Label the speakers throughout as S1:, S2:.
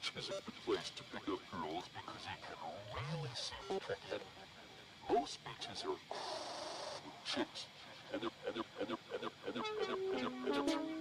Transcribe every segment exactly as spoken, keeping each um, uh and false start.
S1: beach is a good place to pick up girls because you can really see them. Most beaches are chicks, and they're and they're and they're and they're and they're and they're and they're and they're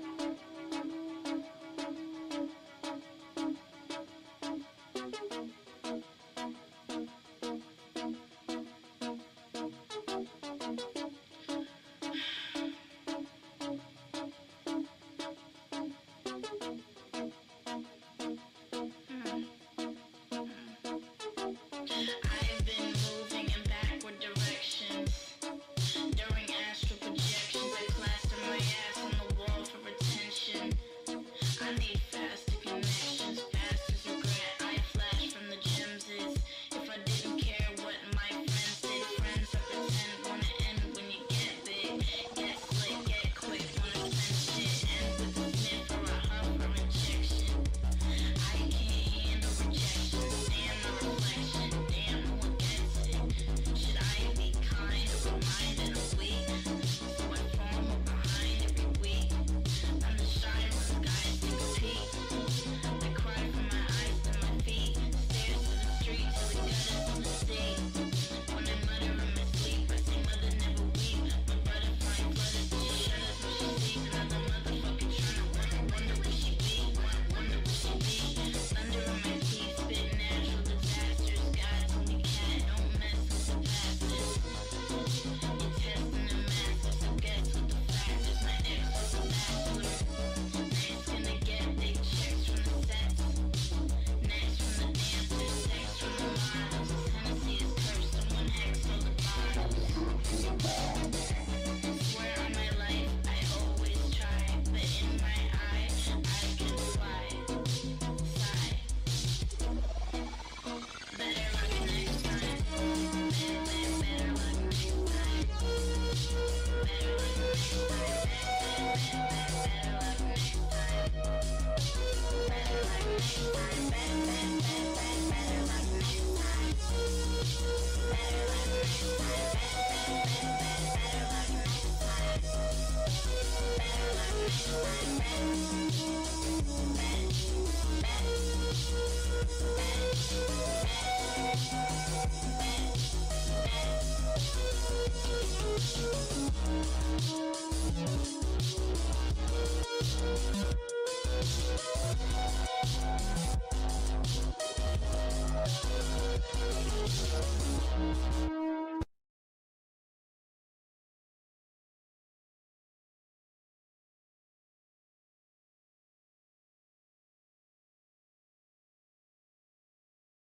S2: We'll be right back.